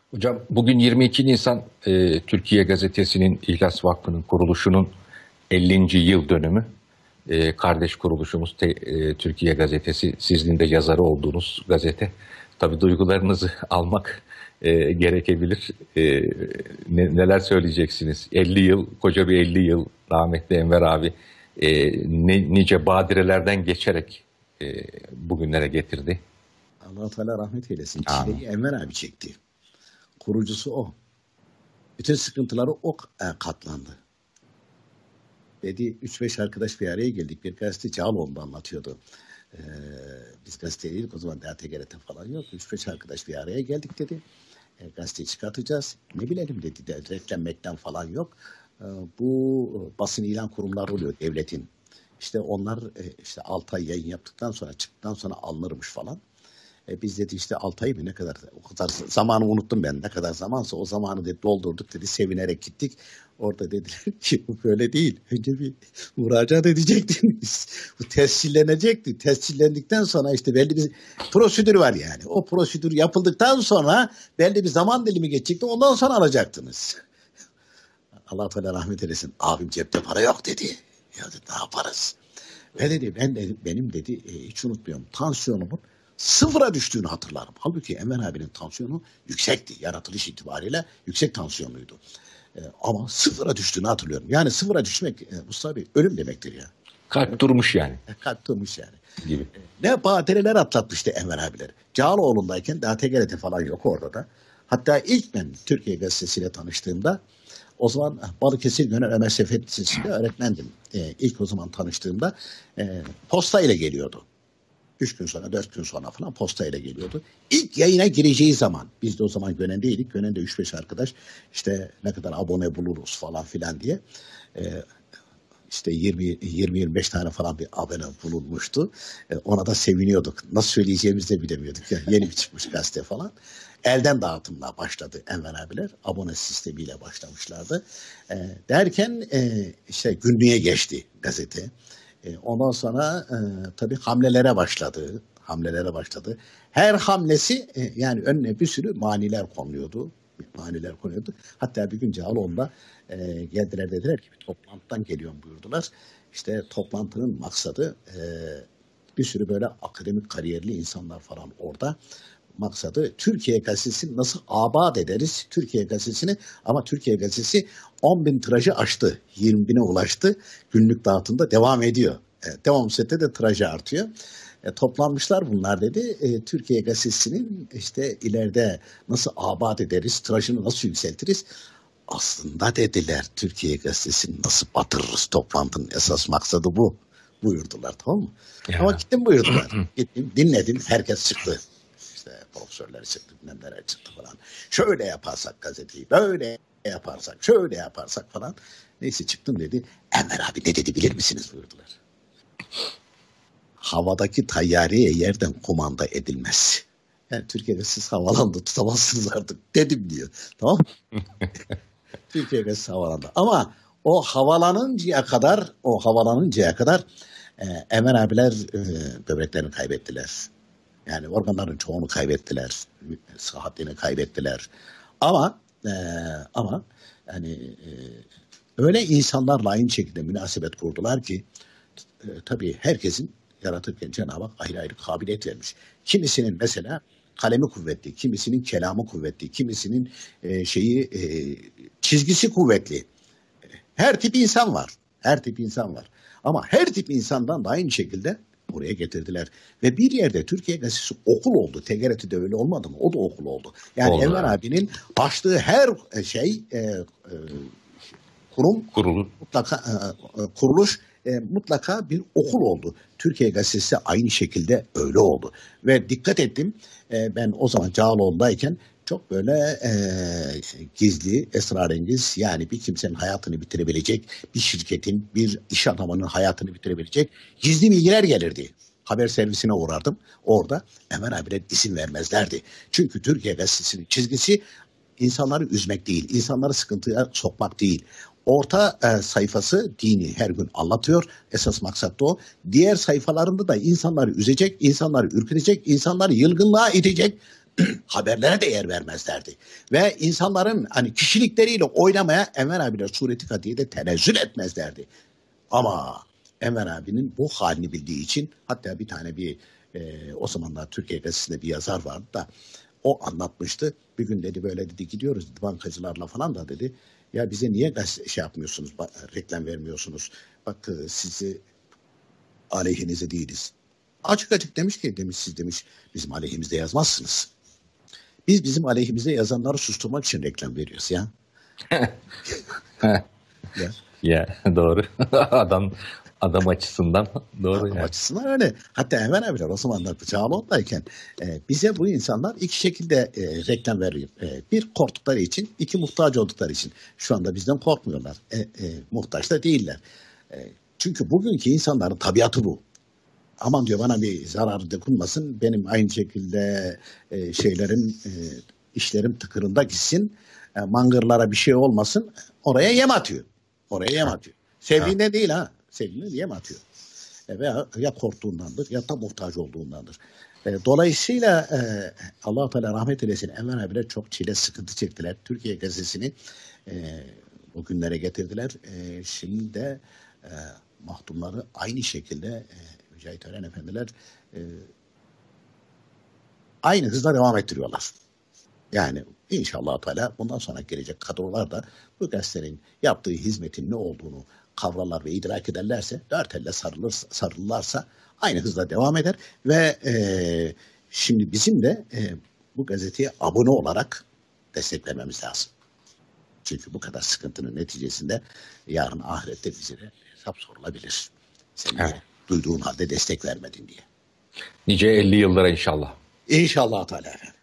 Hocam bugün 22 Nisan Türkiye Gazetesi'nin İhlas Vakfı'nın kuruluşunun 50. yıl dönümü. Kardeş kuruluşumuz Türkiye Gazetesi, sizin de yazarı olduğunuz gazete. Tabii duygularınızı almak gerekebilir. Neler söyleyeceksiniz? 50 yıl, koca bir 50 yıl rahmetli Enver abi nice badirelerden geçerek bugünlere getirdi. Allah-u Teala rahmet eylesin. Çileyi Enver abi çekti. Kurucusu o. Bütün sıkıntıları o katlandı. Dedi 3-5 arkadaş bir araya geldik. Bir gazete Cağaloğlu'nda anlatıyordu. Biz gazeteciydik o zaman, daha TGRT falan yok. 3-5 arkadaş bir araya geldik dedi. Gazeteyi çıkartacağız. Ne bilelim dedi. Reklam meklam falan yok. Bu basın ilan kurumları oluyor devletin. İşte onlar işte 6 ay yayın yaptıktan sonra, çıktıktan sonra alınırmış falan. Biz dedi işte 6 ay mı, ne kadar, o kadar zamanı unuttum ben, ne kadar zamansa o zamanı dedi doldurduk dedi, sevinerek gittik. Orada dediler ki bu böyle değil, önce bir müracaat edecektiniz, bu tescillenecekti, tescillendikten sonra işte belli bir prosedür var yani, o prosedür yapıldıktan sonra belli bir zaman dilimi geçecekti, ondan sonra alacaktınız. Allah Teala rahmet eylesin, abim cepte para yok dedi, ya dedi ne yaparız, ve dedi benim dedi hiç unutmuyorum, tansiyonumun sıfıra düştüğünü hatırlarım. Halbuki Enver abinin tansiyonu yüksekti. Yaratılış itibariyle yüksek tansiyonluydu. Ama sıfıra düştüğünü hatırlıyorum. Yani sıfıra düşmek Mustafa Bey ölüm demektir ya. Kalp durmuş yani. Kalp durmuş yani. Gibi. Ne badireler atlatmıştı Enver abiler. Cağaloğlu'ndayken daha TGRT falan yok orada da. Hatta ilk ben Türkiye Gazetesi'yle tanıştığımda, o zaman Balıkesir Gönül Ömer Seyfettin Lisesi'nde öğretmendim. İlk o zaman tanıştığımda posta ile geliyordu. 3 gün sonra, 4 gün sonra falan postayla geliyordu. İlk yayına gireceği zaman, biz de o zaman Gönen'deydik. Gönen'de 3-5 arkadaş işte ne kadar abone buluruz falan filan diye. İşte 20-25 tane falan bir abone bulunmuştu. Ona da seviniyorduk. Nasıl söyleyeceğimizi de bilemiyorduk. Yani yeni bir çıkmış gazete falan. Elden dağıtımla başladı Enver abiler. Abone sistemiyle başlamışlardı. Derken işte günlüğe geçti gazete. Ondan sonra tabii hamlelere başladı. Her hamlesi yani önüne bir sürü maniler konuluyordu. Hatta bir gün Cağaloğlu'nda geldiler, dediler ki bir toplantıdan geliyorum buyurdular. İşte toplantının maksadı bir sürü böyle akademik kariyerli insanlar falan orada. Maksadı Türkiye Gazetesi'ni nasıl abat ederiz Türkiye Gazetesi'ni, ama Türkiye Gazetesi 10.000 tirajı aştı, 20.000'e ulaştı, günlük dağıtımda devam ediyor. Devam sette de tirajı artıyor. Toplanmışlar bunlar dedi. Türkiye Gazetesi'nin işte ileride nasıl abat ederiz, tirajını nasıl yükseltiriz? Aslında dediler Türkiye Gazetesi'ni nasıl batırırız, toplantının esas maksadı bu buyurdular, tamam mı? Ya. Ama gittim buyurdular. Gittim, dinledim, herkes çıktı. Profesörler çıktı, bilmemler çıktı falan. Şöyle yaparsak gazeteyi, böyle yaparsak, şöyle yaparsak falan. Neyse çıktım dedi. Enver abi ne dedi bilir misiniz buyurdular. Havadaki tayyareye yerden kumanda edilmez. Yani Türkiye'de siz havalanda tutamazsınız artık dedim diyor. Tamam mı? Türkiye'de siz havalanda. Ama o havalanıncaya kadar Enver abiler böbreklerini kaybettiler. Yani organların çoğunu kaybettiler, sıhhatini kaybettiler. Ama yani öyle insanlarla aynı şekilde münasebet kurdular ki tabii herkesin yaratırken Cenab-ı Hak ayrı ayrı kabiliyet vermiş. Kimisinin mesela kalemi kuvvetli, kimisinin kelamı kuvvetli, kimisinin çizgisi kuvvetli. Her tip insan var. Ama her tip insandan da aynı şekilde buraya getirdiler. Ve bir yerde Türkiye Gazetesi okul oldu. TGRT'de öyle olmadı mı? O da okul oldu. Yani oldu. Enver abinin başlığı her kuruluş mutlaka bir okul oldu. Türkiye Gazetesi aynı şekilde öyle oldu. Ve dikkat ettim, ben o zaman Cağaloğlu'ndayken çok böyle gizli, esrarengiz, yani bir kimsenin hayatını bitirebilecek, bir şirketin, bir iş adamının hayatını bitirebilecek gizli bilgiler gelirdi. Haber servisine uğrardım. Orada Enver abiler isim vermezlerdi. Çünkü Türkiye Gazetesi'nin çizgisi insanları üzmek değil, insanları sıkıntıya sokmak değil. Orta sayfası dini her gün anlatıyor. Esas maksat da o. Diğer sayfalarında da insanları üzecek, insanları ürkütecek, insanları yılgınlığa itecek Haberlere de yer vermezlerdi. Ve insanların hani kişilikleriyle oynamaya Enver abiler sureti katiye de tenezzül etmezlerdi. Ama Enver abinin bu halini bildiği için hatta bir tane o zamanlar Türkiye Gazetesi'nde bir yazar vardı da o anlatmıştı. Bir gün dedi böyle dedi gidiyoruz dedi, bankacılarla falan da dedi. Ya bize niye şey yapmıyorsunuz, reklam vermiyorsunuz? Bak sizi aleyhinize değiliz. Açık açık demiş siz demiş bizim aleyhimizde yazmazsınız. Biz bizim aleyhimize yazanları susturmak için reklam veriyoruz ya. Ya doğru. Adam açısından doğru. Adam açısından öyle. Hatta Enver abiler o zamanlar Çağlayan'dayken bize bu insanlar iki şekilde reklam veriyor. Bir korktukları için, iki muhtaç oldukları için. Şu anda bizden korkmuyorlar. Muhtaç da değiller. Çünkü bugünkü insanların tabiatı bu. Aman diyor bana bir zararı dokunmasın. Benim aynı şekilde işlerim tıkırında gitsin. Mangırlara bir şey olmasın. Oraya yem atıyor. Sevdiğinden değil ha. Sevdiğinden yem atıyor. Veya ya korktuğundandır ya da muhtaç olduğundandır. Dolayısıyla Allah-u Teala rahmet eylesin. Enver abiler çok çile sıkıntı çektiler. Türkiye Gazetesi'ni o günlere getirdiler. Şimdi de mahdumları aynı şekilde Mücahit Eren efendiler aynı hızla devam ettiriyorlar. Yani inşallah Teala bundan sonra gelecek kadrolar da bu gazetenin yaptığı hizmetin ne olduğunu kavrarlar ve idrak ederlerse, dört elle sarılırlarsa aynı hızla devam eder ve şimdi bizim de bu gazeteye abone olarak desteklememiz lazım. Çünkü bu kadar sıkıntının neticesinde yarın ahirette bize de hesap sorulabilir. Sen duyduğun halde destek vermedin diye. Nice 50 yıllara inşallah. İnşallah Teala efendim.